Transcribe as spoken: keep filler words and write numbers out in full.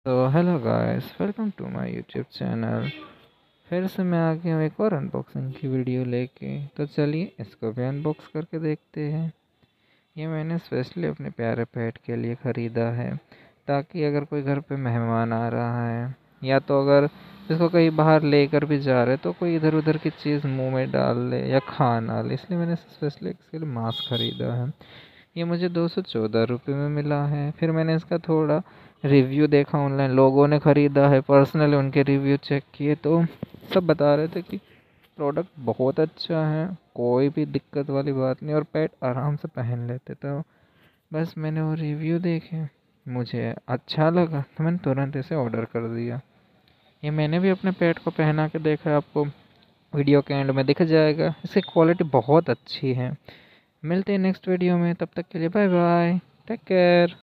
तो hello guys, welcome to my YouTube channel. फिर से मैं आ गया हूँ एक और अनबॉक्सिंग की वीडियो लेके। तो चलिए इसको भी अनबॉक्स करके देखते हैं। ये मैंने स्पेशली अपने प्यारे पेट के लिए ख़रीदा है, ताकि अगर कोई घर पे मेहमान आ रहा है या तो अगर इसको कहीं बाहर लेकर भी जा रहे तो कोई इधर उधर की चीज़ मुंह में डाल ले या खा ना ले, इसलिए मैंने स्पेशली इसके लिए मास्क ख़रीदा है। ये मुझे दो सौ चौदह रुपये में मिला है। फिर मैंने इसका थोड़ा रिव्यू देखा ऑनलाइन, लोगों ने ख़रीदा है, पर्सनली उनके रिव्यू चेक किए तो सब बता रहे थे कि प्रोडक्ट बहुत अच्छा है, कोई भी दिक्कत वाली बात नहीं और पेट आराम से पहन लेते। तो बस मैंने वो रिव्यू देखे, मुझे अच्छा लगा तो मैंने तुरंत इसे ऑर्डर कर दिया। ये मैंने भी अपने पेट को पहना के देखा, आपको वीडियो के एंड में दिख जाएगा। इसकी क्वालिटी बहुत अच्छी है। मिलते हैं नेक्स्ट वीडियो में, तब तक के लिए बाय बाय, टेक केयर।